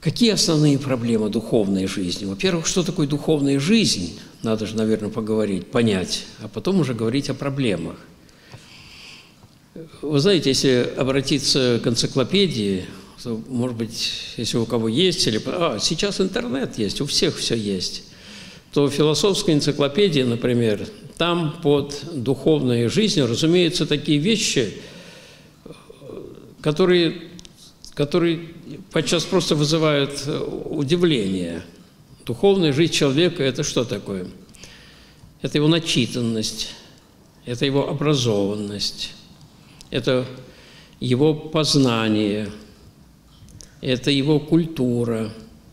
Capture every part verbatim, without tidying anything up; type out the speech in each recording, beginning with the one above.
Какие основные проблемы духовной жизни? Во-первых, что такое духовная жизнь? Надо же, наверное, поговорить, понять, а потом уже говорить о проблемах. Вы знаете, если обратиться к энциклопедии, то, может быть, если у кого есть, или а, сейчас интернет есть, у всех все есть, то в философской энциклопедии, например, там под духовной жизнью, разумеются, такие вещи, которые, которые подчас просто вызывают удивление. Духовная жизнь человека – это что такое? Это его начитанность, это его образованность, это его познание, это его культура,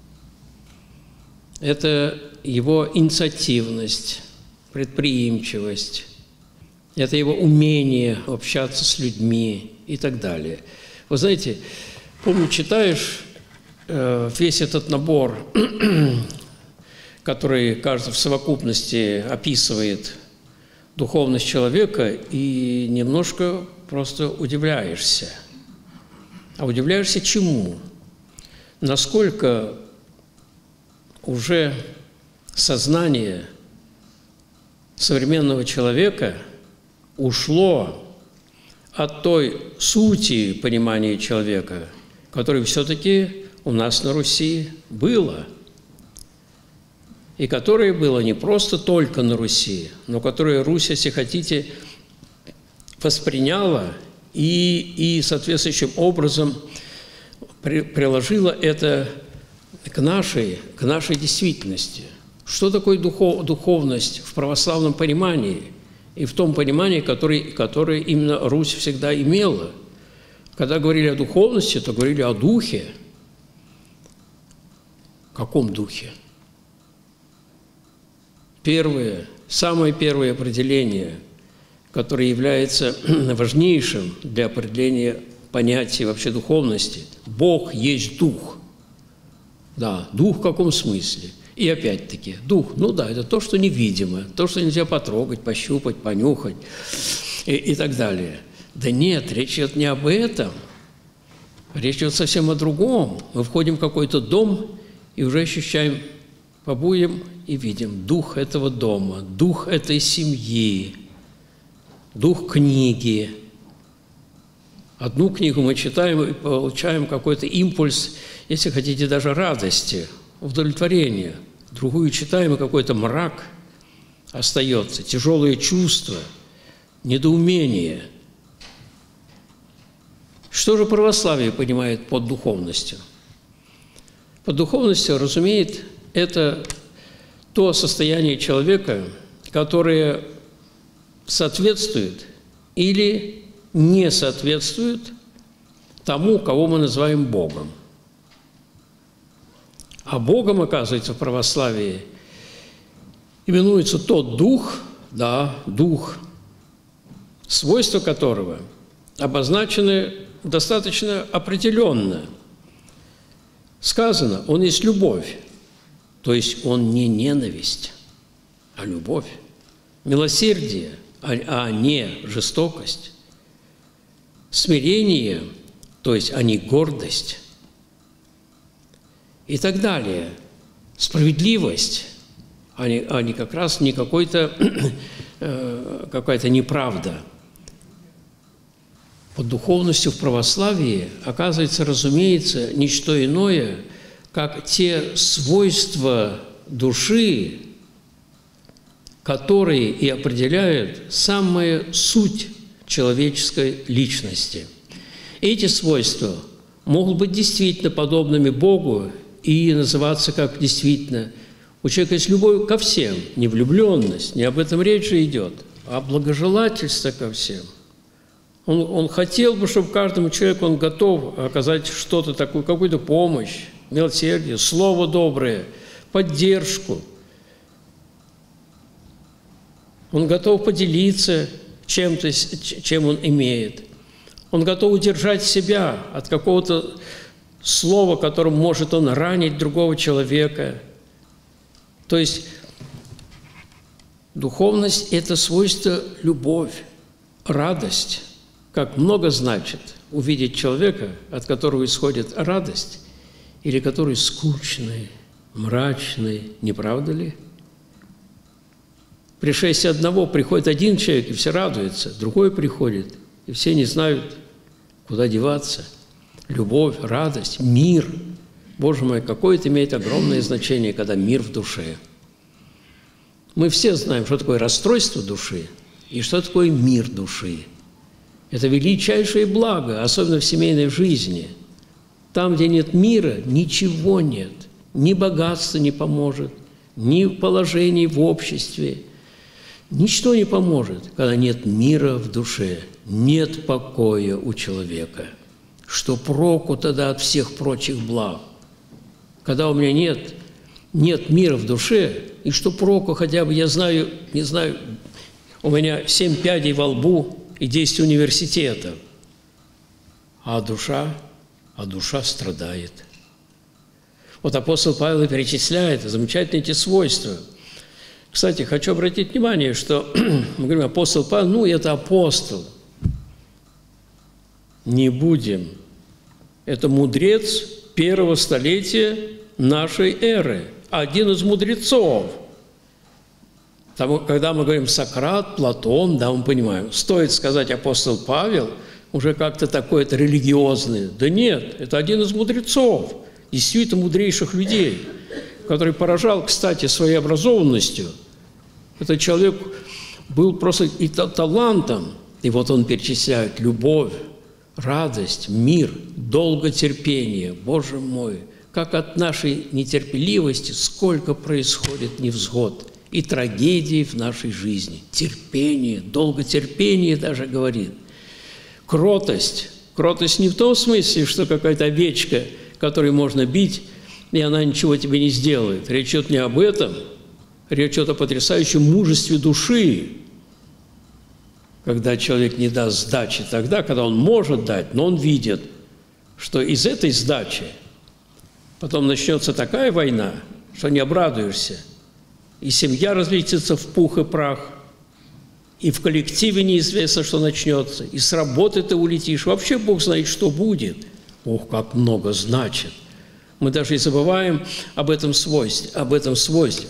это его инициативность, предприимчивость, это его умение общаться с людьми и так далее. Вы знаете, помню, читаешь э, весь этот набор, который, кажется, в совокупности описывает духовность человека, и немножко просто удивляешься. А удивляешься чему? Насколько уже сознание современного человека ушло от той сути понимания человека, которой все-таки у нас на Руси было, и которое было не просто только на Руси, но которое Русь, если хотите, восприняла и, и соответствующим образом при, приложила это к нашей, к нашей действительности. Что такое духов, духовность в православном понимании и в том понимании, которое, которое именно Русь всегда имела? Когда говорили о духовности, то говорили о духе. В каком духе? Первое, самое первое определение, которое является важнейшим для определения понятия вообще духовности – Бог есть дух. Да, дух в каком смысле? И опять-таки, дух, ну да, это то, что невидимо, то, что нельзя потрогать, пощупать, понюхать и, и так далее. Да нет, речь идет не об этом, речь идет совсем о другом. Мы входим в какой-то дом и уже ощущаем, побудем и видим дух этого дома, дух этой семьи, дух книги. Одну книгу мы читаем и получаем какой-то импульс, если хотите, даже радости, удовлетворения. Другую читаем, и какой-то мрак остается, тяжелые чувства, недоумение. Что же православие понимает под духовностью? Под духовностью, разумеет, это то состояние человека, которое соответствует или не соответствует тому, кого мы называем Богом. А Богом, оказывается, в православии именуется тот дух, да, дух, свойства которого обозначены достаточно определенно. Сказано, он есть любовь, то есть он не ненависть, а любовь, милосердие, а не жестокость, смирение, то есть а не гордость, и так далее. Справедливость, а не, а не как раз не какой-то, э, какая-то неправда. Под духовностью в православии оказывается, разумеется, ничто иное, как те свойства души, которые и определяют самую суть человеческой личности. Эти свойства могут быть действительно подобными Богу и называться как действительно. У человека есть любовь ко всем, не влюбленность, не об этом речь же идет, а благожелательство ко всем. Он, он хотел бы, чтобы каждому человеку он готов оказать что-то такое, какую-то помощь, милосердие, слово доброе, поддержку. Он готов поделиться чем-то, чем он имеет. Он готов удержать себя от какого-то слова, которым может он ранить другого человека. То есть духовность – это свойство любовь, радость. Как много значит увидеть человека, от которого исходит радость, или который скучный, мрачный, не правда ли? Пришествие одного приходит один человек, и все радуются, другой приходит, и все не знают, куда деваться. Любовь, радость, мир. Боже мой, какое это имеет огромное значение, когда мир в душе. Мы все знаем, что такое расстройство души и что такое мир души. Это величайшее благо, особенно в семейной жизни. Там, где нет мира, ничего нет. Ни богатства не поможет, ни положений в обществе. Ничто не поможет, когда нет мира в душе, нет покоя у человека. Что проку тогда от всех прочих благ? Когда у меня нет, нет мира в душе, и что проку хотя бы, я знаю, не знаю, у меня семь пядей во лбу и десять университетов, а душа, а душа страдает. Вот апостол Павел перечисляет замечательные эти свойства. Кстати, хочу обратить внимание, что мы говорим апостол Павел, ну, это апостол. Не будем. Это мудрец первого столетия нашей эры, один из мудрецов. Там, когда мы говорим Сократ, Платон, да, мы понимаем, стоит сказать апостол Павел, уже как-то такой-то религиозный. Да нет, это один из мудрецов, действительно мудрейших людей, который поражал, кстати, своей образованностью. Этот человек был просто и талантом. И вот он перечисляет любовь, радость, мир, долготерпение. Боже мой, как от нашей нетерпеливости сколько происходит невзгод и трагедий в нашей жизни. Терпение, долготерпение даже говорит. Кротость. Кротость не в том смысле, что какая-то овечка, которой можно бить, и она ничего тебе не сделает. Речь идет не об этом. Речь идет о потрясающем мужестве души, когда человек не даст сдачи тогда, когда он может дать, но он видит, что из этой сдачи потом начнется такая война, что не обрадуешься. И семья разлетится в пух и прах, и в коллективе неизвестно, что начнется, и с работы ты улетишь. Вообще Бог знает, что будет. Ох, как много значит. Мы даже и забываем об этом свойстве. Об этом свойстве.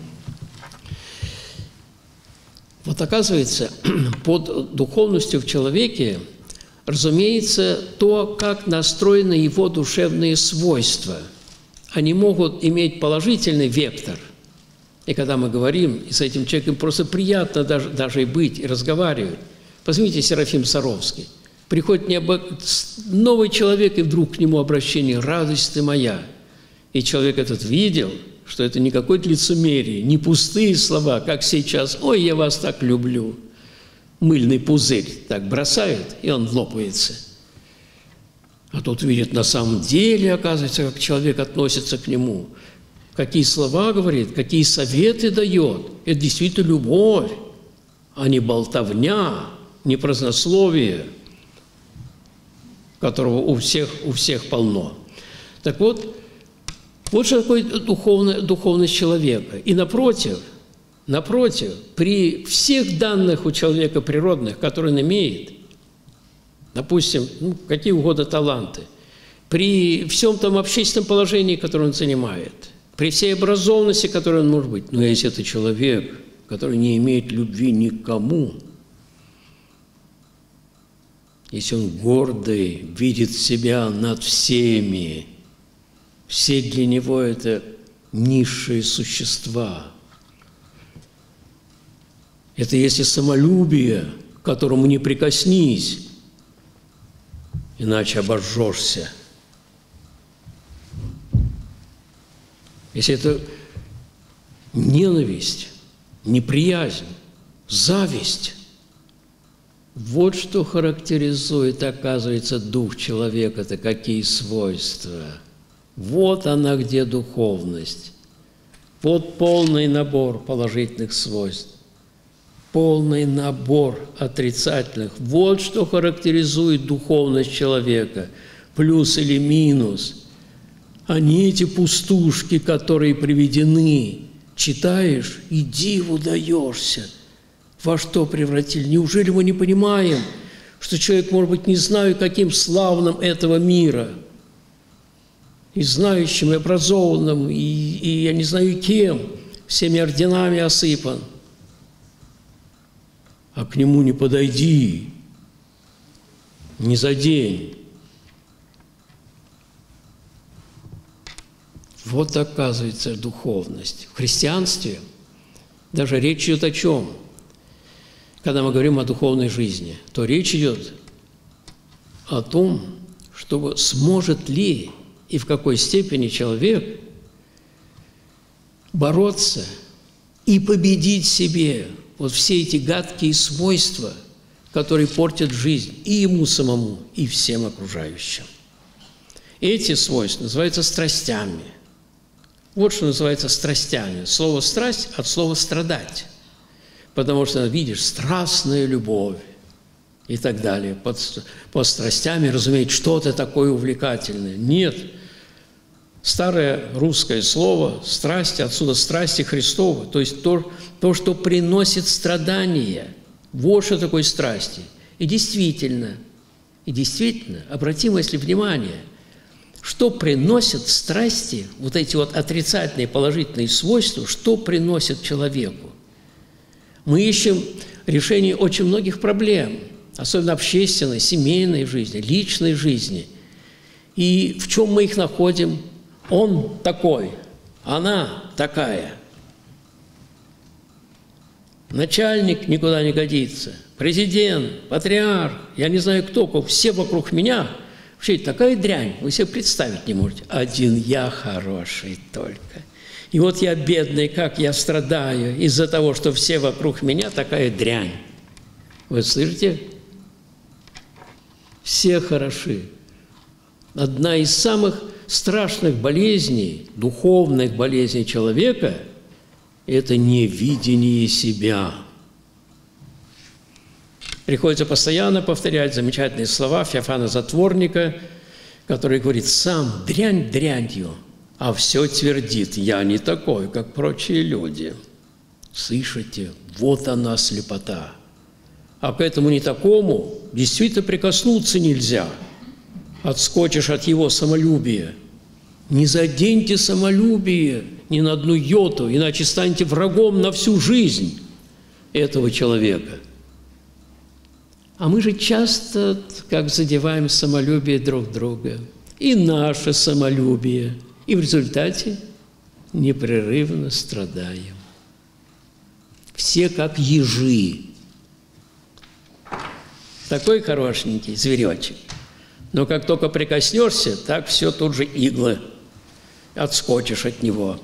Вот оказывается, под духовностью в человеке, разумеется, то, как настроены его душевные свойства. Они могут иметь положительный вектор. И когда мы говорим, и с этим человеком просто приятно даже, даже и быть, и разговаривать. Возьмите Серафим Саровский. Приходит необо... новый человек, и вдруг к нему обращение «Радость ты моя». И человек этот видел, что это не какое-то лицемерие, не пустые слова, как сейчас «Ой, я вас так люблю». Мыльный пузырь так бросает, и он лопается. А тут видит на самом деле, оказывается, как человек относится к нему. Какие слова говорит, какие советы дает. Это действительно любовь, а не болтовня, не празднословие, которого у всех, у всех полно. Так вот, вот что такое духовная, духовность человека. И напротив, напротив, при всех данных у человека природных, которые он имеет, допустим, ну, какие угодно таланты, при всем том общественном положении, которое он занимает, при всей образованности, которой он может быть, но если это человек, который не имеет любви никому, если он гордый, видит себя над всеми, все для него это низшие существа. Это если самолюбие, к которому не прикоснись, иначе обожжешься. Если это ненависть, неприязнь, зависть, вот что характеризует, оказывается, дух человека, это какие свойства. Вот она где духовность. Вот полный набор положительных свойств, полный набор отрицательных. Вот что характеризует духовность человека, плюс или минус. А не эти пустушки, которые приведены. Читаешь и диву даешься. Во что превратили? Неужели мы не понимаем, что человек, может быть, не знаю, каким славным этого мира? и знающим, и образованным, и, и я не знаю кем, всеми орденами осыпан. А к нему не подойди, не задень. Вот, оказывается, духовность. В христианстве даже речь идет о чем? Когда мы говорим о духовной жизни, то речь идет о том, чтобы сможет ли и в какой степени человек бороться и победить себе вот все эти гадкие свойства, которые портят жизнь и ему самому, и всем окружающим. Эти свойства называются страстями. Вот что называется страстями. Слово «страсть» от слова «страдать». Потому что, видишь, страстная любовь и так далее. Под, под страстями, разумеется, что-то такое увлекательное. Нет. Старое русское слово «страсть», отсюда «страсти Христовы», то есть то, то, что приносит страдания. Вот что такое страсти. И действительно, и действительно, обратим, если внимание, что приносят страсти, вот эти вот отрицательные, положительные свойства, что приносят человеку? Мы ищем решение очень многих проблем, особенно общественной, семейной жизни, личной жизни. И в чем мы их находим? Он такой, она такая. Начальник никуда не годится, президент, патриарх, я не знаю кто, все вокруг меня. Вообще такая дрянь, вы себе представить не можете. Один я хороший только. И вот я бедный, как я страдаю из-за того, что все вокруг меня такая дрянь. Вы слышите? Все хороши. Одна из самых страшных болезней, духовных болезней человека – это невидение себя. Приходится постоянно повторять замечательные слова Феофана Затворника, который говорит: «Сам дрянь дрянью, а все твердит, я не такой, как прочие люди». Слышите? Вот она слепота. А к этому не такому действительно прикоснуться нельзя. Отскочишь от его самолюбия. Не заденьте самолюбие ни на одну йоту, иначе станете врагом на всю жизнь этого человека. А мы же часто как задеваем самолюбие друг друга, и наше самолюбие, и в результате непрерывно страдаем. Все как ежи. Такой хорошенький зверечек. Но как только прикоснешься, так все тут же иглы. Отскочишь от него.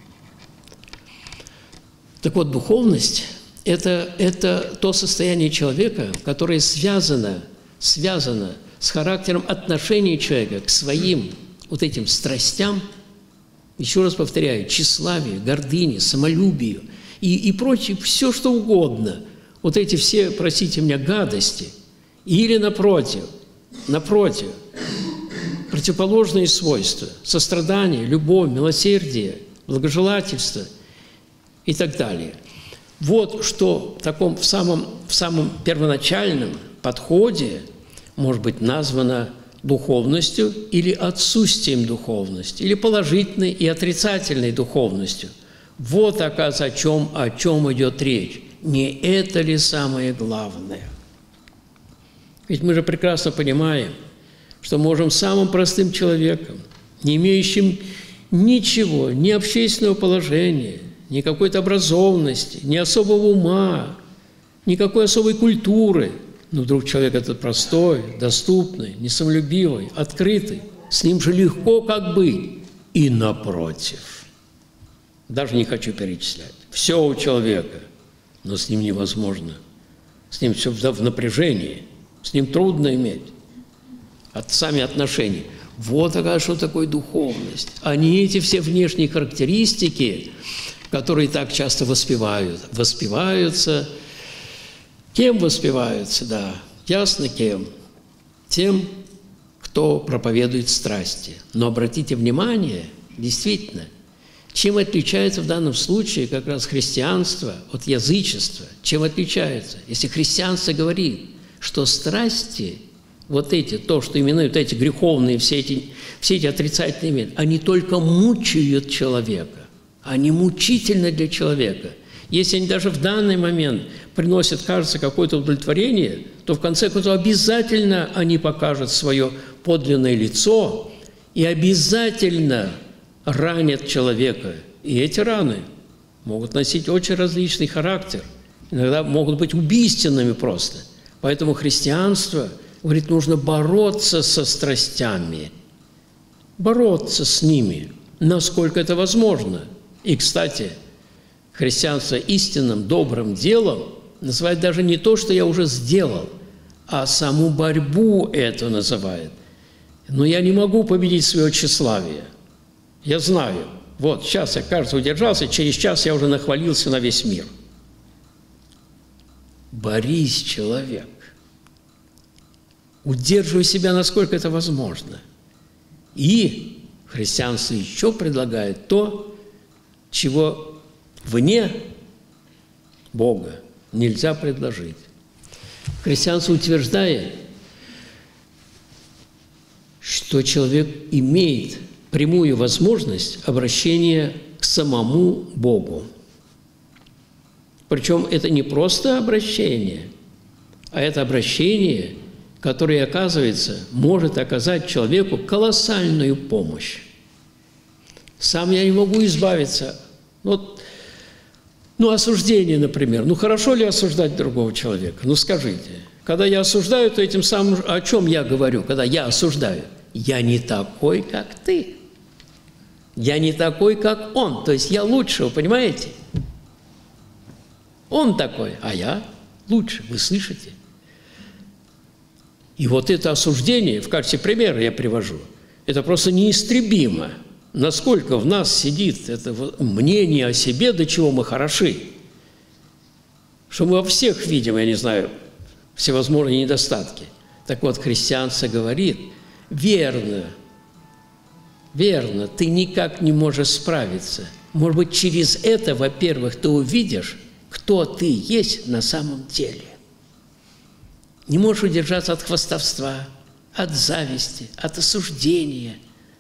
Так вот, духовность – это, это то состояние человека, которое связано, связано с характером отношения человека к своим вот этим страстям, еще раз повторяю, тщеславию, гордыне, самолюбию и, и прочее, все что угодно. Вот эти все, простите меня, гадости. Или напротив, напротив, противоположные свойства – сострадание, любовь, милосердие, благожелательство и так далее. Вот что в таком в самом, в самом первоначальном подходе может быть названо духовностью или отсутствием духовности, или положительной и отрицательной духовностью. Вот, оказывается, о чем, о чем идет речь. Не это ли самое главное? Ведь мы же прекрасно понимаем, что можем самым простым человеком, не имеющим ничего, ни общественного положения, ни какой-то образованности, ни особого ума, никакой особой культуры, но вдруг человек этот простой, доступный, несамолюбивый, открытый, с ним же легко как быть. И напротив, даже не хочу перечислять, все у человека, но с ним невозможно, с ним все в напряжении, с ним трудно иметь от сами отношения. Вот, оказывается, что такое духовность, а не эти все внешние характеристики, которые так часто воспевают, воспеваются. Кем воспеваются, да, ясно кем. Тем, кто проповедует страсти. Но обратите внимание, действительно, чем отличается в данном случае как раз христианство от язычества? Чем отличается? Если христианство говорит, что страсти вот эти, то, что именуют эти греховные, все эти, все эти отрицательные моменты, они только мучают человека. Они мучительны для человека. Если они даже в данный момент приносят, кажется, какое-то удовлетворение, то в конце концов обязательно они покажут свое подлинное лицо и обязательно ранят человека. И эти раны могут носить очень различный характер. Иногда могут быть убийственными просто. Поэтому христианство говорит, нужно бороться со страстями, бороться с ними, насколько это возможно. И, кстати, христианство истинным, добрым делом называет даже не то, что я уже сделал, а саму борьбу это называет. Но я не могу победить свое тщеславие. Я знаю, вот сейчас я, кажется, удержался, через час я уже нахвалился на весь мир. Борись, человек. Удерживай себя, насколько это возможно. И христианство еще предлагает то, чего вне Бога нельзя предложить. Христианство утверждает, что человек имеет прямую возможность обращения к самому Богу. Причем это не просто обращение, а это обращение, которое, оказывается, может оказать человеку колоссальную помощь. Сам я не могу избавиться. Вот, ну, осуждение, например. Ну, хорошо ли осуждать другого человека? Ну, скажите. Когда я осуждаю, то этим самым... О чем я говорю, когда я осуждаю? Я не такой, как ты. Я не такой, как он. То есть я лучше, вы понимаете? Он такой, а я лучше. Вы слышите? И вот это осуждение, в качестве примера я привожу, это просто неистребимо. Насколько в нас сидит это мнение о себе, до чего мы хороши. Что мы во всех видим, я не знаю, всевозможные недостатки. Так вот, христианство говорит, верно, верно, ты никак не можешь справиться. Может быть, через это, во-первых, ты увидишь, кто ты есть на самом деле. Не можешь удержаться от хвастовства, от зависти, от осуждения,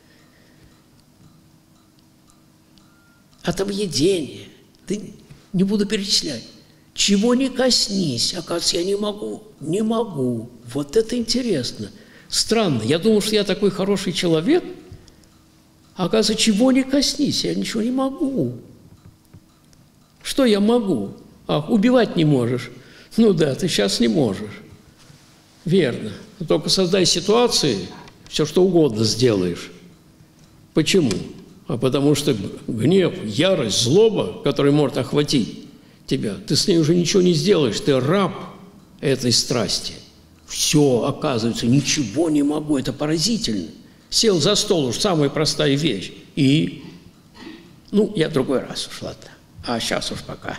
от объедения. Ты не буду перечислять. Чего не коснись, оказывается, я не могу, не могу. Вот это интересно. Странно, я думал, что я такой хороший человек, а оказывается, чего не коснись, я ничего не могу. Что я могу? Ах, убивать не можешь. Ну да, ты сейчас не можешь. Верно. Только создай ситуации, все что угодно сделаешь. Почему? А потому что гнев, ярость, злоба, которая может охватить тебя, ты с ней уже ничего не сделаешь, ты раб этой страсти. Все, оказывается, ничего не могу, это поразительно. Сел за стол, уж самая простая вещь. И, ну, я в другой раз уж, ладно. А сейчас уж пока.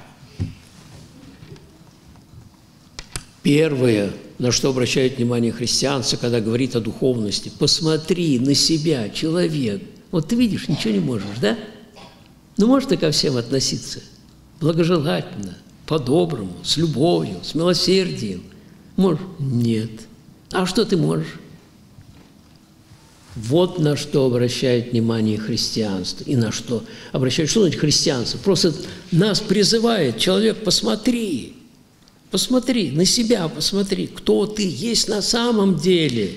Первое, на что обращает внимание христианство, когда говорит о духовности, посмотри на себя, человек. Вот ты видишь, ничего не можешь, да? Ну, можешь ты ко всем относиться благожелательно, по-доброму, с любовью, с милосердием? Можешь? Нет. А что ты можешь? Вот на что обращает внимание христианство. И на что обращает, что значит христианство? Просто нас призывает, человек, посмотри, посмотри, на себя посмотри, кто ты есть на самом деле.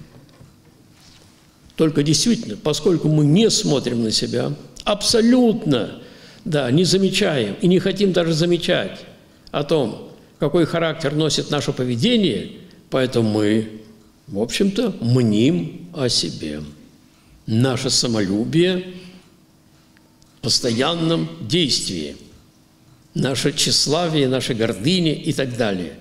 Только действительно, поскольку мы не смотрим на себя, абсолютно, да, не замечаем и не хотим даже замечать о том, какой характер носит наше поведение, поэтому мы, в общем-то, мним о себе. Наше самолюбие в постоянном действии, наше тщеславие, наша гордыня и так далее.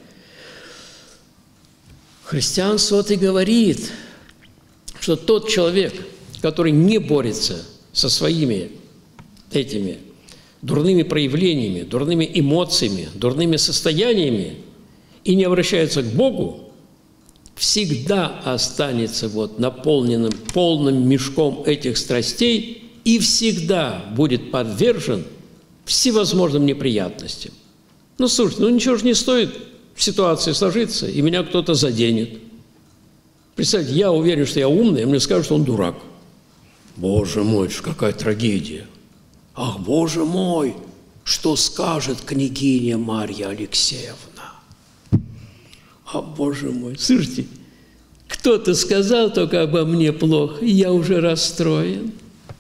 Христианство вот и говорит, что тот человек, который не борется со своими этими дурными проявлениями, дурными эмоциями, дурными состояниями и не обращается к Богу, всегда останется вот наполненным полным мешком этих страстей и всегда будет подвержен всевозможным неприятностям. Ну, слушайте, ну ничего же не стоит в ситуации сложиться, и меня кто-то заденет. Представьте, я уверен, что я умный, а мне скажут, что он дурак. Боже мой, какая трагедия. Ах, Боже мой, что скажет княгиня Марья Алексеевна? А, Боже мой, слушайте, кто-то сказал только обо мне плохо, и я уже расстроен.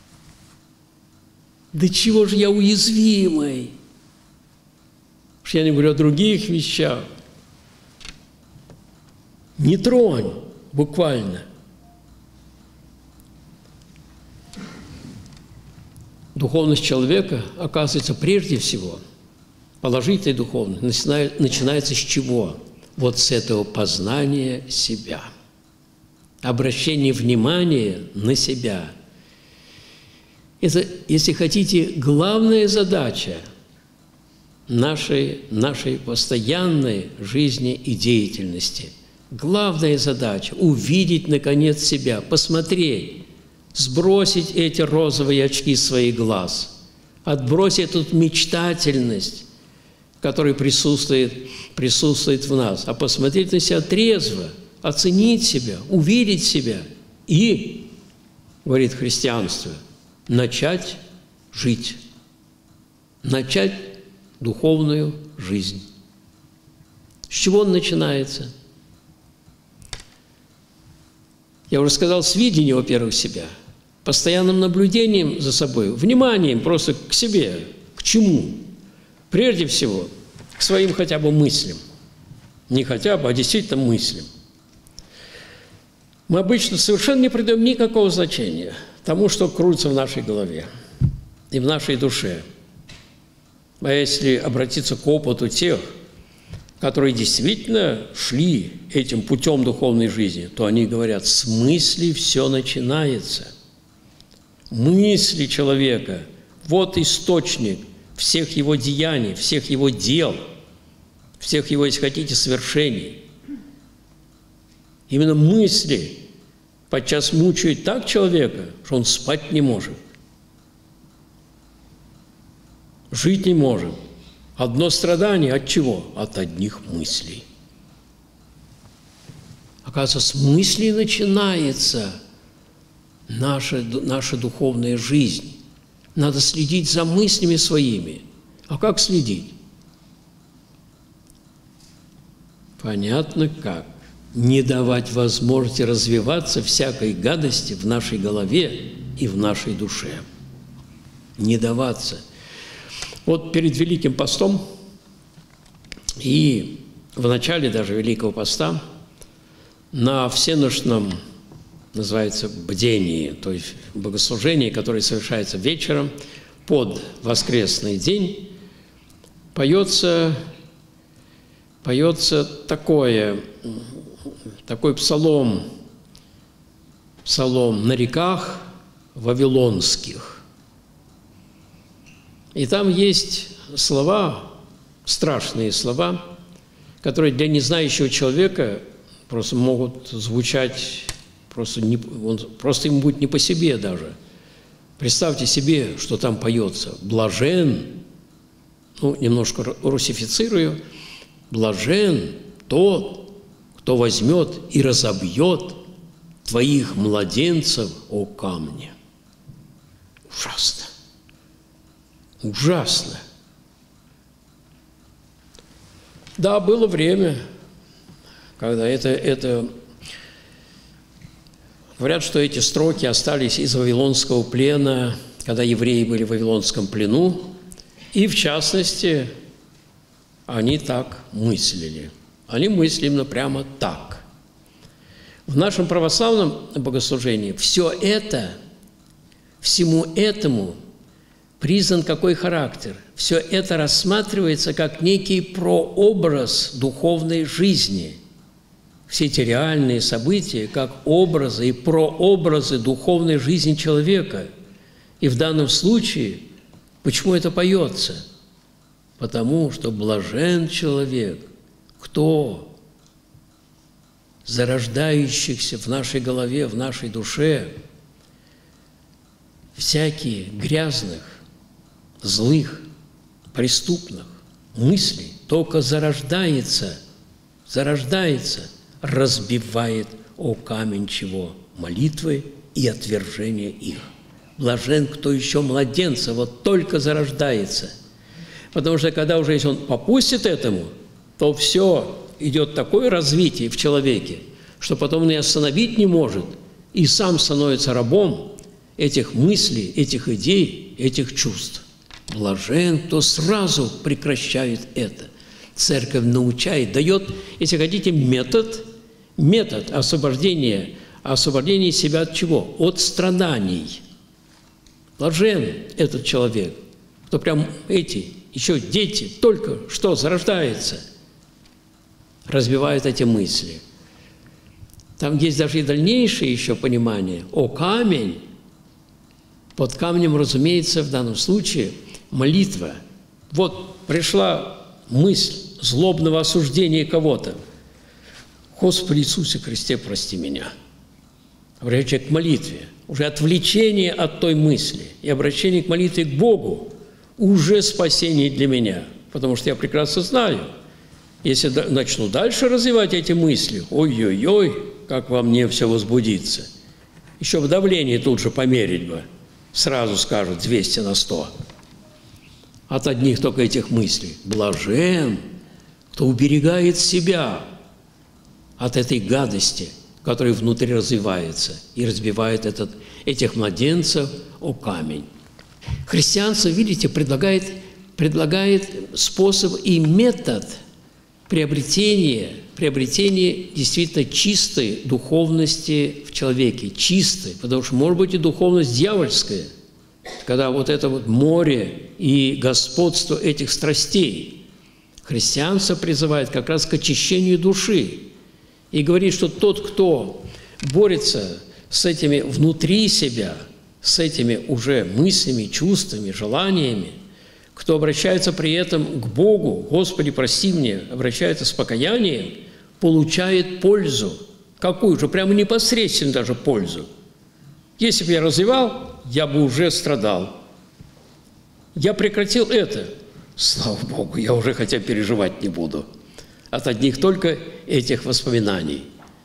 Да чего же я уязвимый? Уж я не говорю о других вещах. Не тронь, буквально. Духовность человека, оказывается, прежде всего, положительная духовность, начинается с чего? Вот с этого познания себя. Обращение внимания на себя. Это, если хотите, главная задача нашей, нашей постоянной жизни и деятельности. Главная задача – увидеть, наконец, себя, посмотреть, сбросить эти розовые очки своих глаз, отбросить эту мечтательность, которая присутствует, присутствует в нас, а посмотреть на себя трезво, оценить себя, увидеть себя и, говорит христианство, начать жить, начать духовную жизнь. С чего он начинается? Я уже сказал, с видения, во-первых, себя, постоянным наблюдением за собой, вниманием просто к себе, к чему? Прежде всего, к своим хотя бы мыслям. Не хотя бы, а действительно мыслям. Мы обычно совершенно не придаем никакого значения тому, что крутится в нашей голове и в нашей душе. А если обратиться к опыту тех, которые действительно шли этим путем духовной жизни, то они говорят, с мысли все начинается. Мысли человека – вот источник всех его деяний, всех его дел, всех его, если хотите, свершений. Именно мысли подчас мучают так человека, что он спать не может, жить не может. Одно страдание от чего? От одних мыслей. Оказывается, с мыслей начинается наша, наша духовная жизнь. Надо следить за мыслями своими. А как следить? Понятно как. Не давать возможности развиваться всякой гадости в нашей голове и в нашей душе. Не даваться. Вот перед Великим постом и в начале даже Великого поста на всеночном, называется, бдении, то есть богослужении, которое совершается вечером под воскресный день, поется, поется такое, такой псалом, псалом на реках вавилонских. И там есть слова, страшные слова, которые для незнающего человека просто могут звучать, просто, не, он, просто ему будет не по себе даже. Представьте себе, что там поется. Блажен, ну, немножко русифицирую, блажен тот, кто возьмет и разобьет твоих младенцев о камне. Ужасно. Ужасно. Да, было время, когда это, это... Говорят, что эти строки остались из вавилонского плена, когда евреи были в вавилонском плену, и, в частности, они так мыслили. Они мыслили именно прямо так. В нашем православном богослужении все это, всему этому признан какой характер? Все это рассматривается как некий прообраз духовной жизни. Все эти реальные события как образы и прообразы духовной жизни человека. И в данном случае, почему это поется? Потому что блажен человек, кто зарождающихся в нашей голове, в нашей душе, всякие грязных, злых, преступных мыслей только зарождается, зарождается, разбивает о камень чего? Молитвы и отвержение их. Блажен, кто еще младенца, вот только зарождается. Потому что когда уже если он попустит этому, то все, идет такое развитие в человеке, что потом он и остановить не может, и сам становится рабом этих мыслей, этих идей, этих чувств. Блажен, кто сразу прекращает это. Церковь научает, дает, если хотите, метод, метод освобождения, освобождения себя от чего? От страданий. Блажен этот человек, кто прям эти, еще дети, только что зарождается, разбивают эти мысли. Там есть даже и дальнейшее еще понимание. О, камень! Под камнем, разумеется, в данном случае молитва. Вот пришла мысль злобного осуждения кого-то. Господи Иисусе Христе, прости меня. Обращение к молитве. Уже отвлечение от той мысли и обращение к молитве к Богу уже спасение для меня. Потому что я прекрасно знаю, если начну дальше развивать эти мысли, ой-ой-ой, как во мне все возбудится. Еще в давлении тут же померить бы. Сразу скажут двести на сто. От одних только этих мыслей. Блажен, кто уберегает себя от этой гадости, которая внутри развивается и разбивает этот, этих младенцев о камень. Христианство, видите, предлагает, предлагает способ и метод приобретения, приобретения действительно чистой духовности в человеке. Чистой, потому что может быть и духовность дьявольская, когда вот это вот море и господство этих страстей. Христианство призывает как раз к очищению души и говорит, что тот, кто борется с этими внутри себя, с этими уже мыслями, чувствами, желаниями, кто обращается при этом к Богу, Господи, прости мне, обращается с покаянием, получает пользу. Какую же? Прямо непосредственно даже пользу. Если бы я развивал, я бы уже страдал. Я прекратил это. Слава Богу, я уже хотя бы переживать не буду. От одних только этих воспоминаний.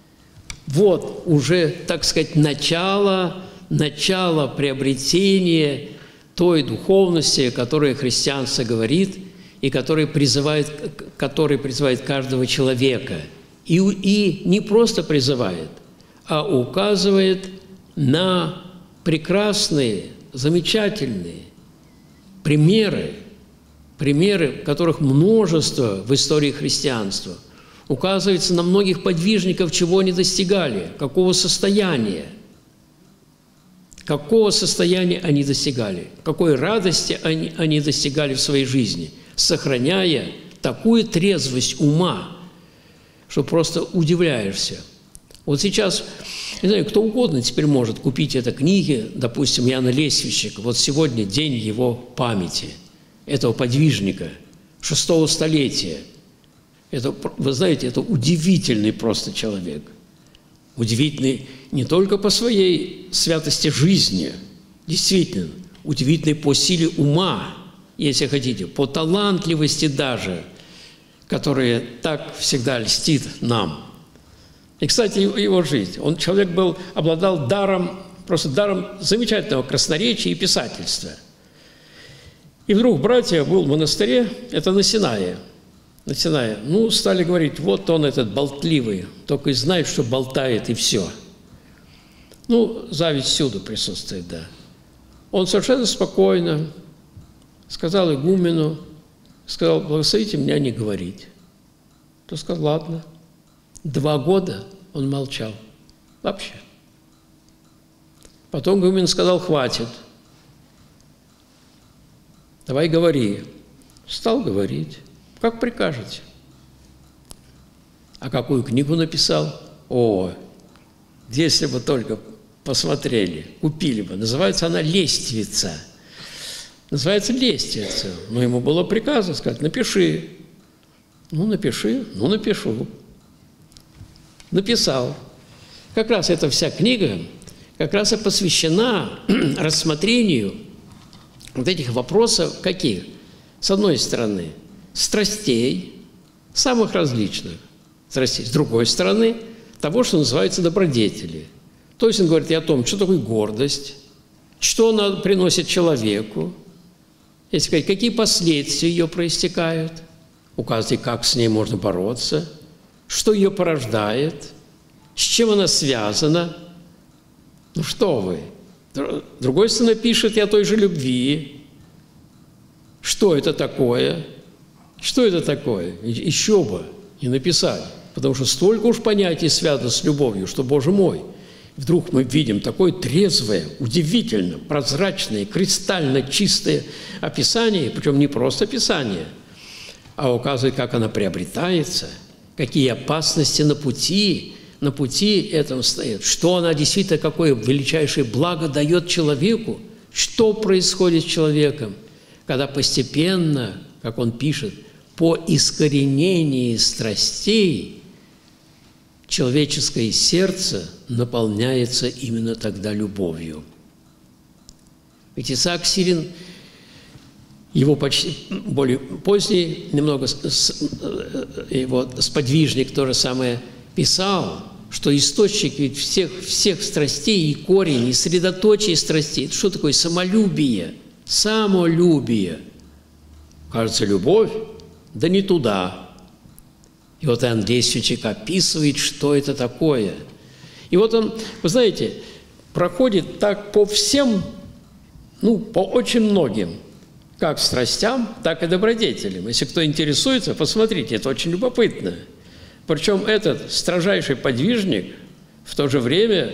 Вот уже, так сказать, начало, начало приобретения той духовности, которая христианство говорит, и которая призывает, которая призывает каждого человека. И, и не просто призывает, а указывает на прекрасные, замечательные примеры, примеры, которых множество в истории христианства, указывается на многих подвижников, чего они достигали, какого состояния, какого состояния они достигали, какой радости они, они достигали в своей жизни, сохраняя такую трезвость ума, что просто удивляешься. Вот сейчас, не знаю, кто угодно теперь может купить это книги, допустим, Иоанна Лествичника. Вот сегодня день его памяти, этого подвижника, шестого столетия. Это, вы знаете, это удивительный просто человек. Удивительный не только по своей святости жизни, действительно, удивительный по силе ума, если хотите, по талантливости даже, которая так всегда льстит нам. И, кстати, его жизнь. Он человек был, обладал даром, просто даром замечательного красноречия и писательства. И вдруг братья был в монастыре, это на Синае, на Синае. Ну, стали говорить, вот он этот болтливый, только и знает, что болтает, и все. Ну, зависть всюду присутствует, да. Он совершенно спокойно сказал игумену, сказал, благословите меня не говорить. Тот сказал, ладно. Два года он молчал. Вообще. Потом игумен сказал, хватит. Давай говори. Стал говорить. Как прикажете. А какую книгу написал? О, если бы только посмотрели, купили бы. Называется она «Лествица». Называется «Лествица». Но ему было приказано сказать, напиши. Ну, напиши, ну, напишу. Написал. Как раз эта вся книга как раз и посвящена рассмотрению вот этих вопросов, каких? С одной стороны, страстей, самых различных страстей. С другой стороны, того, что называется добродетели. То есть он говорит и о том, что такое гордость, что она приносит человеку, если сказать, какие последствия ее проистекают, указывает, как с ней можно бороться, что ее порождает, с чем она связана. Ну что вы? С другой стороны, пишет и о той же любви. Что это такое? Что это такое? Еще бы не написать. Потому что столько уж понятий связано с любовью, что, Боже мой, вдруг мы видим такое трезвое, удивительно, прозрачное, кристально чистое описание, причем не просто описание, а указывает, как она приобретается, какие опасности на пути, на пути этому стоят, что она действительно, какое величайшее благо дает человеку, что происходит с человеком, когда постепенно, как он пишет, по искоренении страстей человеческое сердце наполняется именно тогда любовью. Ведь Исаак Сирин, его почти более поздний, немного его сподвижник, то же самое писал, что источник ведь всех, всех страстей и корень, и средоточие страстей – что такое самолюбие? Самолюбие. Кажется, любовь, да не туда. И вот Иоанн Действующий описывает, что это такое. И вот он, вы знаете, проходит так по всем, ну, по очень многим, как страстям, так и добродетелям. Если кто интересуется, посмотрите, это очень любопытно. Причем этот строжайший подвижник в то же время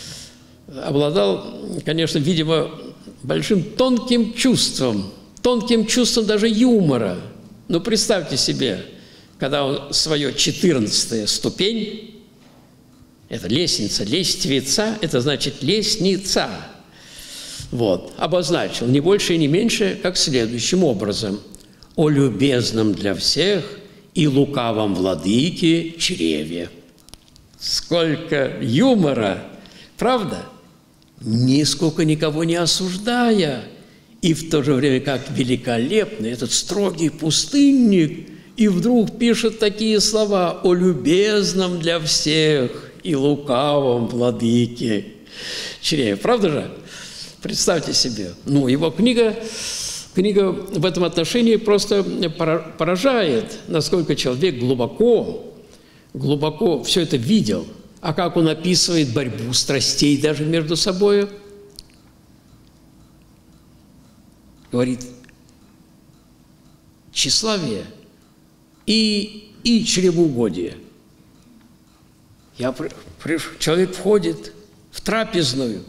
обладал, конечно, видимо, большим тонким чувством, тонким чувством даже юмора. Но представьте себе, когда он свою четырнадцатую ступень, это лестница, лествица, это значит лестница, вот, обозначил не больше и не меньше, как следующим образом: «О любезном для всех и лукавом владыке чреве». Сколько юмора, правда? Нисколько никого не осуждая, и в то же время как великолепный этот строгий пустынник, и вдруг пишет такие слова: «О любезном для всех и лукавом владыке чреве». Правда же? Представьте себе. Ну, его книга, книга в этом отношении просто поражает, насколько человек глубоко, глубоко все это видел. А как он описывает борьбу страстей даже между собой. Говорит, тщеславие и, и чревоугодие. Я, человек входит в трапезную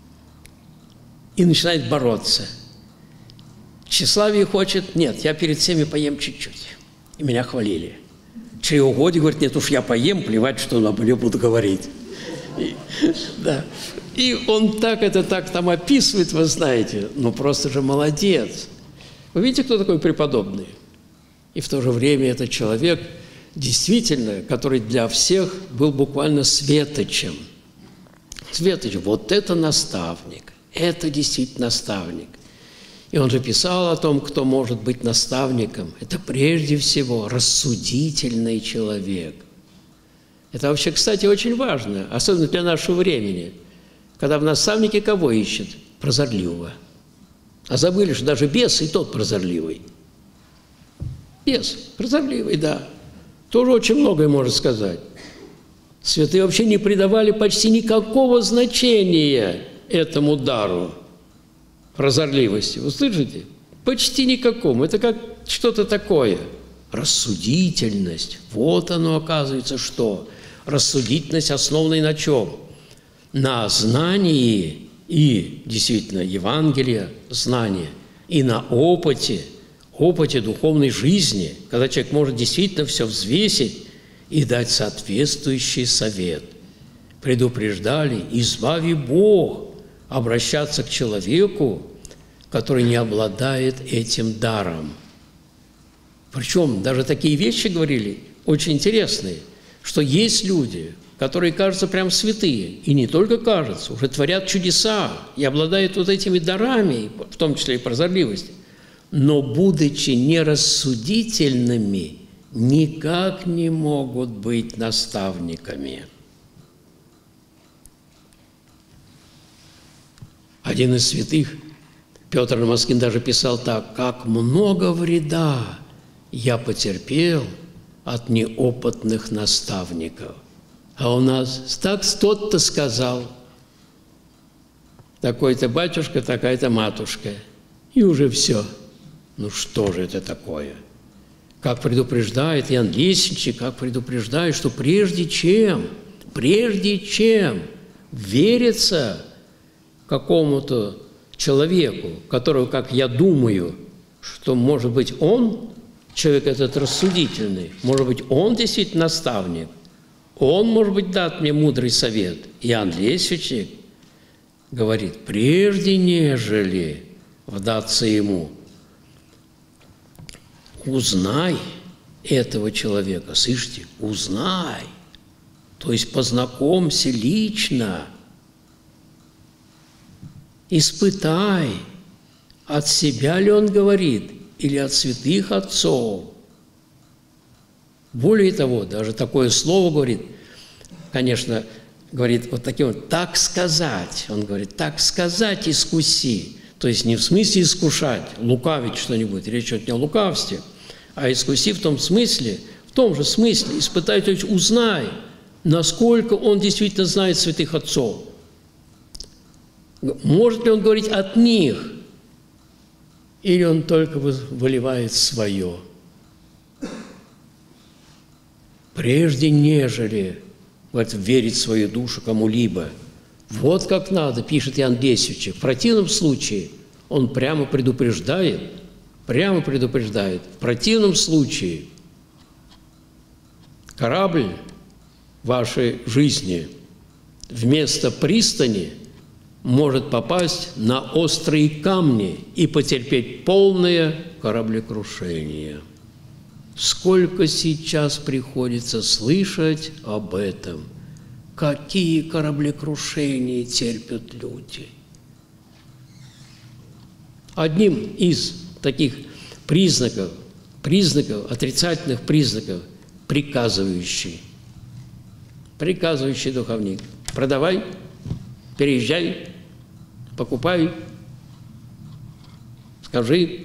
и начинает бороться. Тщеславие хочет: нет, я перед всеми поем чуть-чуть, и меня хвалили. Чревоугодие говорит: нет уж, я поем, плевать, что на мне буду говорить. И, да. И он так это так там описывает, вы знаете, ну просто же молодец. Вы видите, кто такой преподобный? И в то же время это человек, действительно, который для всех был буквально светочем. Светочем. Вот это наставник. Это действительно наставник. И он же писал о том, кто может быть наставником. Это прежде всего рассудительный человек. Это вообще, кстати, очень важно, особенно для нашего времени, когда в наставнике кого ищет? Прозорливого. А забыли, что даже бес и тот прозорливый. Бес, прозорливый, да. Тоже очень многое может сказать. Святые вообще не придавали почти никакого значения этому дару прозорливости. Вы слышите? Почти никакому. Это как что-то такое. Рассудительность. Вот оно, оказывается, что. Рассудительность, основанная на чем? На знании и, действительно, Евангелия, знания, и на опыте, опыте духовной жизни, когда человек может действительно все взвесить и дать соответствующий совет. Предупреждали: избави Бог обращаться к человеку, который не обладает этим даром. Причем даже такие вещи говорили, очень интересные, что есть люди, которые кажутся прям святые, и не только кажутся, уже творят чудеса и обладают вот этими дарами, в том числе и прозорливостью, но, будучи нерассудительными, никак не могут быть наставниками. Один из святых, Петр Дамаскин, даже писал так: «Как много вреда я потерпел от неопытных наставников». А у нас так тот-то сказал, такой-то батюшка, такая-то матушка, и уже все. Ну что же это такое? Как предупреждает Иоанн Лестничий, как предупреждает, что прежде чем, прежде чем вериться какому-то человеку, которого, как я думаю, что, может быть, он, человек этот рассудительный, может быть, он действительно наставник, он, может быть, даст мне мудрый совет. Иоанн Лестничий говорит: прежде нежели вдаться ему, узнай этого человека, слышите, узнай, то есть познакомься лично, испытай, от себя ли он говорит или от святых отцов. Более того, даже такое слово говорит, конечно, говорит вот таким вот: так сказать. Он говорит: так сказать искуси. То есть не в смысле искушать, лукавить что-нибудь, речь идет не о лукавстве, а искуси в том смысле, в том же смысле, испытай, то есть узнай, насколько он действительно знает святых отцов. Может ли он говорить от них, или он только выливает свое? Прежде нежели вот, верить в свою душу кому-либо. Вот как надо, пишет Иоанн Лестничий. В противном случае он прямо предупреждает, прямо предупреждает. В противном случае корабль вашей жизни вместо пристани может попасть на острые камни и потерпеть полное кораблекрушение. Сколько сейчас приходится слышать об этом? Какие кораблекрушения терпят люди? Одним из таких признаков, признаков, отрицательных признаков, приказывающий, приказывающий духовник. Продавай, переезжай, покупай, скажи.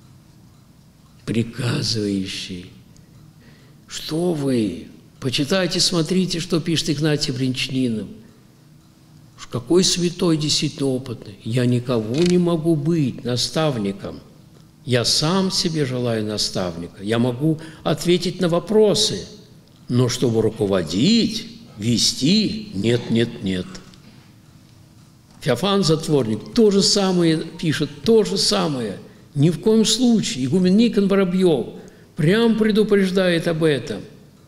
Приказывающий. Что вы? Почитайте, смотрите, что пишет Игнатий Бринчанинов. Какой святой действительно опытный. Я никого не могу быть наставником. Я сам себе желаю наставника. Я могу ответить на вопросы. Но чтобы руководить, вести, нет, нет, нет. Феофан Затворник то же самое пишет, то же самое. Ни в коем случае. Игумен Никон Воробьев прям предупреждает об этом.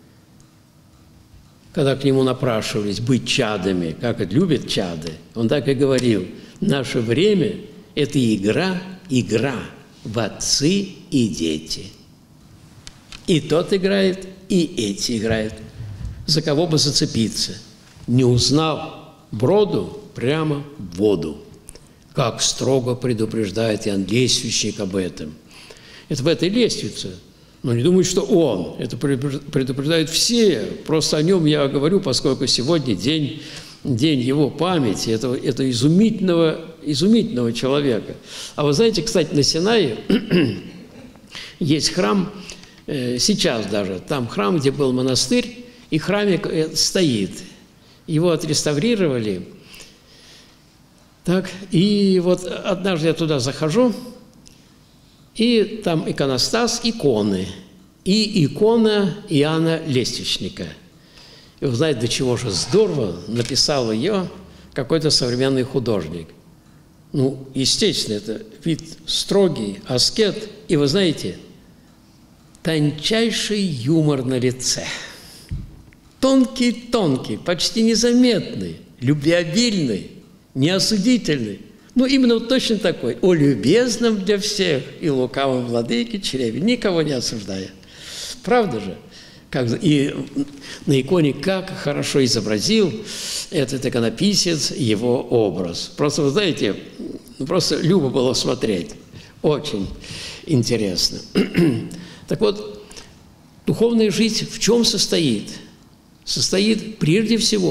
Когда к нему напрашивались быть чадами, как это любят чады, он так и говорил: наше время – это игра, игра в отцы и дети. И тот играет, и эти играют. За кого бы зацепиться? Не узнав броду, прямо в воду. Как строго предупреждает Иоанн Лестничий об этом. Это в этой лестнице. Но не думаю, что он. Это предупреждают все. Просто о нем я говорю, поскольку сегодня день, день его памяти, этого, этого изумительного, изумительного человека. А вы знаете, кстати, на Синае есть храм, сейчас даже, там храм, где был монастырь, и храмик стоит. Его отреставрировали. Так, и вот однажды я туда захожу, и там иконостас, иконы, и икона Иоанна Лестничника. И вы знаете, до чего же здорово написал ее какой-то современный художник. Ну, естественно, это вид строгий, аскет, и вы знаете, тончайший юмор на лице. Тонкий-тонкий, почти незаметный, любвеобильный, неосудительный. Ну, именно вот точно такой. О любезном для всех и лукавом владыке чреве, никого не осуждая. Правда же? Как, и на иконе как хорошо изобразил этот иконописец его образ. Просто, вы знаете, просто любо было смотреть. Очень интересно. Так вот, духовная жизнь в чем состоит? Состоит прежде всего,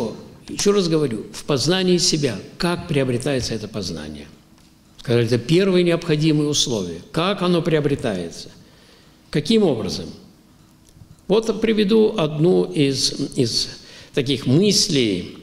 Еще раз говорю, в познании себя. Как приобретается это познание? Сказали, это первые необходимые условия. Как оно приобретается? Каким образом? Вот приведу одну из, из таких мыслей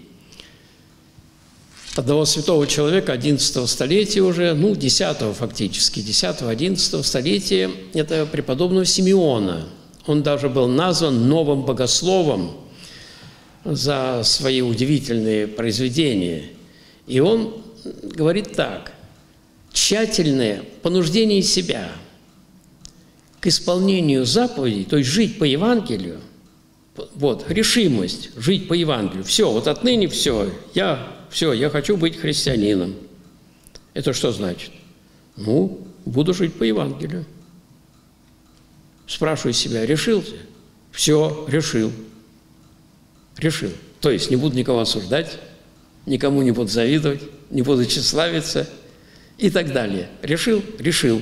одного святого человека одиннадцатого столетия уже, ну, десятого фактически, десятого-одиннадцатого столетия, это преподобного Симеона. Он даже был назван новым богословом за свои удивительные произведения. И он говорит так: тщательное понуждение себя к исполнению заповедей, то есть жить по Евангелию, вот, решимость жить по Евангелию. Все, вот отныне все, я, все, я хочу быть христианином. Это что значит? Ну, буду жить по Евангелию. Спрашиваю себя, решился? Все, решил. Решил. То есть не буду никого осуждать, никому не буду завидовать, не буду тщеславиться и так далее. Решил? Решил.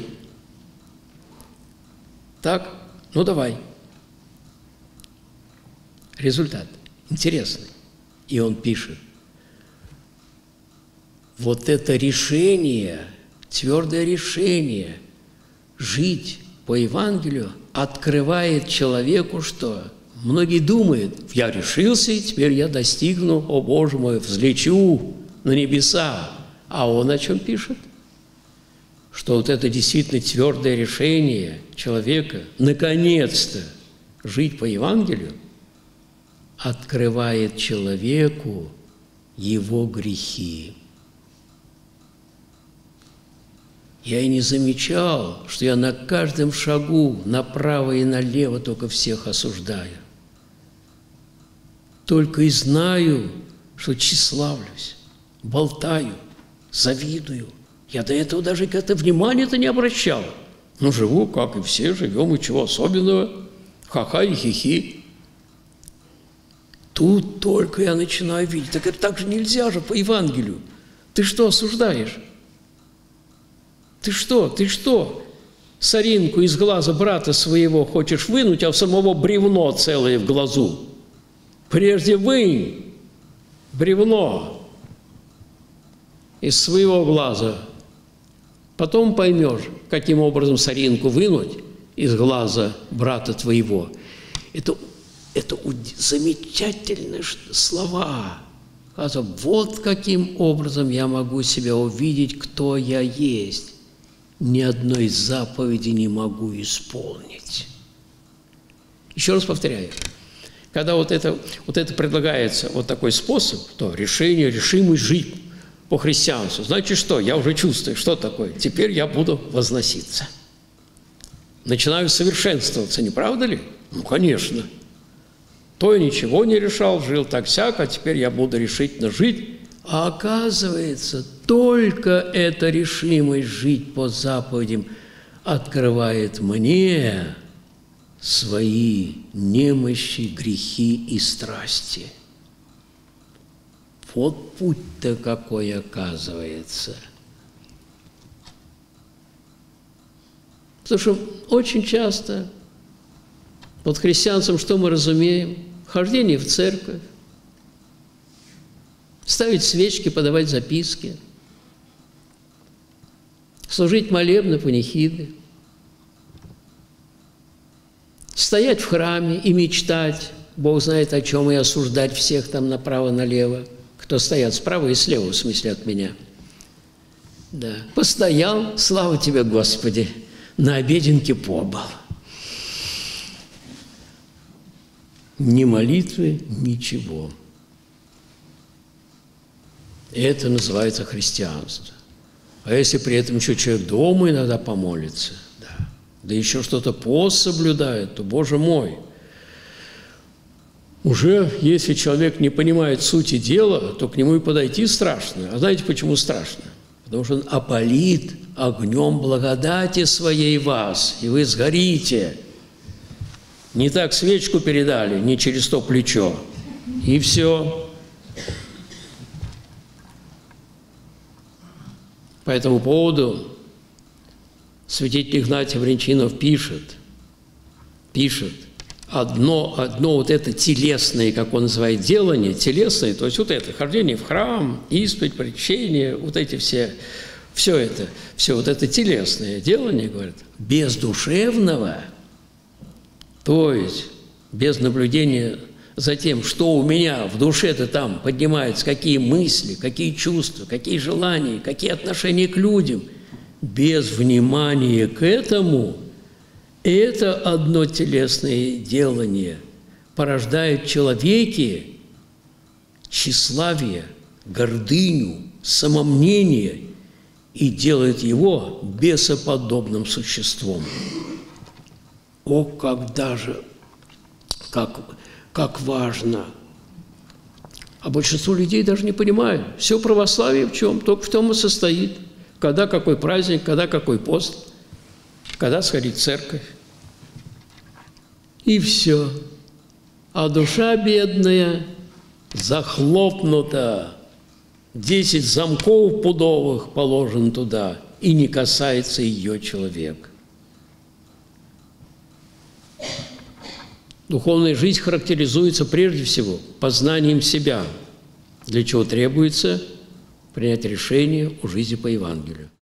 Так, ну давай. Результат интересный. И он пишет: вот это решение, твердое решение жить по Евангелию открывает человеку что? Многие думают, я решился, и теперь я достигну, о Боже мой, взлечу на небеса. А он о чем пишет? Что вот это действительно твердое решение человека наконец-то жить по Евангелию открывает человеку его грехи. Я и не замечал, что я на каждом шагу направо и налево только всех осуждаю. Только и знаю, что тщеславлюсь, болтаю, завидую. Я до этого даже как-то внимания-то не обращал. Ну, живу, как и все, живем, и чего особенного. Ха-ха и хихи. Тут только я начинаю видеть. Так это так же нельзя же по Евангелию. Ты что осуждаешь? Ты что? Ты что? Соринку из глаза брата своего хочешь вынуть, а в самого бревно целое в глазу. Прежде вынь бревно из своего глаза. Потом поймешь, каким образом соринку вынуть из глаза брата твоего. Это, это замечательные слова. Вот каким образом я могу себя увидеть, кто я есть. Ни одной заповеди не могу исполнить. Еще раз повторяю. Когда вот это, вот это предлагается, вот такой способ, то решение, решимость жить по христианству, значит что? Я уже чувствую, что такое? Теперь я буду возноситься. Начинаю совершенствоваться, не правда ли? Ну, конечно. То я ничего не решал, жил так-сяк, а теперь я буду решительно жить. А оказывается, только эта решимость жить по заповедям открывает мне свои немощи, грехи и страсти. Вот путь-то какой оказывается. Потому что очень часто под христианством что мы разумеем? Хождение в церковь, ставить свечки, подавать записки, служить молебны, панихиды, стоять в храме и мечтать, Бог знает о чем, и осуждать всех там направо-налево, кто стоят справа и слева, в смысле от меня. Да. Постоял, слава тебе, Господи, на обеденке побыл. Ни молитвы, ничего. Это называется христианство. А если при этом еще человек дома иногда помолится, да, да еще что-то пост соблюдает, то, Боже мой, уже если человек не понимает сути дела, то к нему и подойти страшно. А знаете, почему страшно? Потому что он опалит огнем благодати своей вас, и вы сгорите. Не так свечку передали, не через то плечо, и все. По этому поводу святитель Игнатий Брянчинов пишет, пишет, одно, одно вот это телесное, как он называет, делание, телесное, то есть вот это, хождение в храм, исповедь, причение, вот эти все, все это, все вот это телесное делание, говорит, без душевного, то есть без наблюдения за тем, что у меня в душе-то там поднимаются, какие мысли, какие чувства, какие желания, какие отношения к людям, без внимания к этому, это одно телесное делание порождает в человеке тщеславие, гордыню, самомнение и делает его бесоподобным существом. О, как даже, как, как важно! А большинство людей даже не понимают. Все православие в чем? Только в том и состоит. Когда какой праздник, когда какой пост, когда сходить в церковь. И все. А душа бедная захлопнута. Десять замков пудовых положено туда, и не касается ее человек. Духовная жизнь характеризуется прежде всего познанием себя, для чего требуется принять решение о жизни по Евангелию.